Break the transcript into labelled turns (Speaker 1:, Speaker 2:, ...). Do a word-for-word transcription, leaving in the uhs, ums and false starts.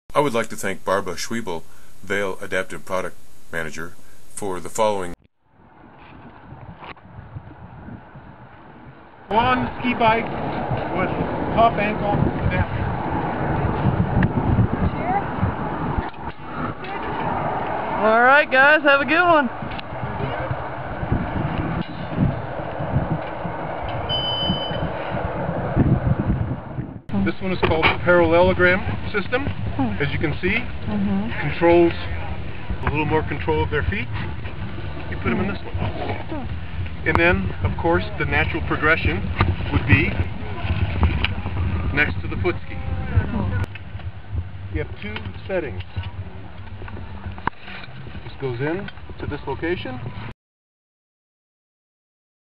Speaker 1: I would like to thank Barbara Schwiebel, Vail Adaptive Product Manager, for the following.
Speaker 2: Quan SkiBike with top ankle adapter.
Speaker 3: Alright guys, have a good one.
Speaker 2: This one is called the parallelogram system. As you can see,
Speaker 3: Mm-hmm.
Speaker 2: controls a little more control of their feet. You put them in this one. And then, of course, the natural progression would be next to the foot ski. You have two settings. This goes in to this location.